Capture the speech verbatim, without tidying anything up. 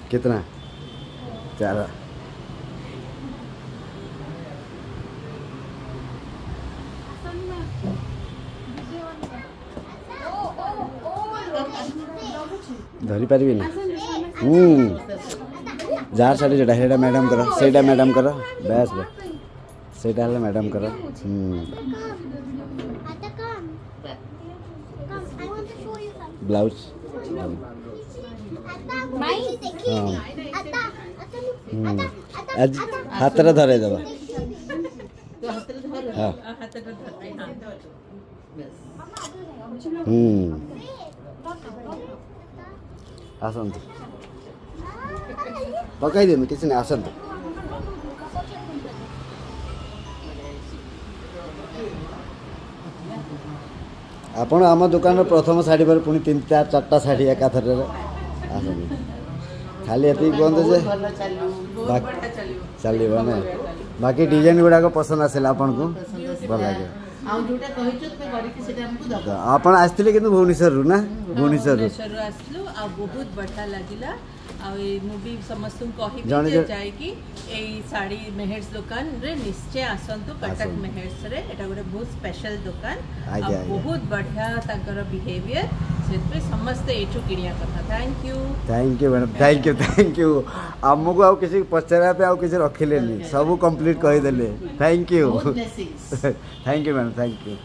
कितना चार धरी पारि ना जार साड़ी जोटा है मैडम कर सेटा मैडम कर बस सेटा है मैडम कर ब्लाउज आज हाथ धरे दबा हाँ हम्म आसतु पकई दिनु किसी नहीं आसतु आपण आम दुकान प्रथम साड़ी पर पुणी तीन चार चार्टा साड़ी एकाथर आसतु खाली ये कहते जे चलो ना बाकी डिजाइन गुड़ाक पसंद आसला आपन को भल लगे आपण आसथिले किंतु भुवनेश्वर रु ना भुवनेश्वर आसलु आ बहुत बढ़िया लागिला आ मुझे समस्त कहि जाय कि ए साड़ी मेहर्स दुकान रे निश्चय आसंतु कटक मेहर्स रे एटा गोटे बहुत स्पेशल दुकान आ बहुत बढ़िया ताकर बिहेवियर से पे समस्त एठु किनिया कथा thank you thank you madam thank you thank you हमको आउ किसी पचरा पे आउ किसी रखिले नहीं सब कंप्लीट कहि देले thank you thank you madam thank you.